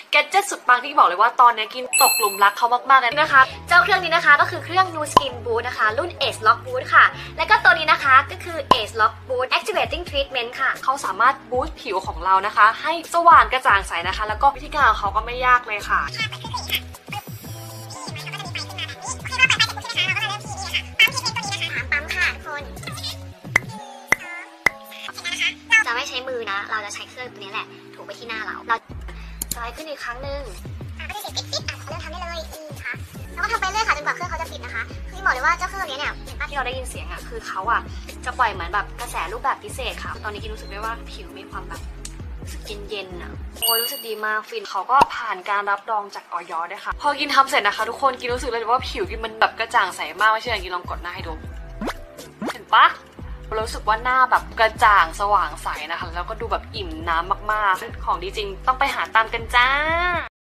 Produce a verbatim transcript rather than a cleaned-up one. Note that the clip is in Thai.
แกดเจ็ตสุดปังที่บอกเลยว่าตอนนี้กินตกหลุมรักเขามากๆเลยนะคะเจ้าเครื่องนี้นะคะก็คือเครื่อง New Skin Boost นะคะรุ่น Age Lock Boost ค่ะและก็ตัวนี้นะคะก็คือ Age Lock Boost Activating Treatment ค่ะเขาสามารถบูสต์ผิวของเรานะคะให้สว่างกระจ่างใสนะคะแล้วก็วิธีการของเขาก็ไม่ยากเลยค่ะจะไม่ใช้มือนะเราจะใช้เครื่องตัวนี้แหละถูไปที่หน้าเราเราสไลด์ขึ้นอีกครั้งหนึ่งก็จะเสียงปิ๊ดๆอ่ะเริ่มทำได้เลยอืมค่ะแล้วก็ทำไปเรื่อยค่ะจนกว่าเครื่องเขาจะปิดนะคะคือบอกเลยว่าเจ้าเครื่องนี้เนี่ยเห็นป่ะที่เราได้ยินเสียงอ่ะคือเขาอ่ะจะปล่อยเหมือนแบบกระแสรูปแบบพิเศษค่ะตอนนี้กินรู้สึกได้ว่าผิวมีความแบบรู้สึกเย็นๆอ่ะโอ้ยรู้สึกดีมากฟินเขาก็ผ่านการรับรองจากออยด้วยค่ะพอกินทำเสร็จนะคะทุกคนกินรู้สึกเลยว่าผิวกินมันแบบกระจ่างใสมากไม่เชื่อกินลองกดหน้าให้ดูเห็นปะรู้สึกว่าหน้าแบบกระจ่างสว่างใสนะคะแล้วก็ดูแบบอิ่มน้ำมากๆของดีจริงต้องไปหาตามกันจ้า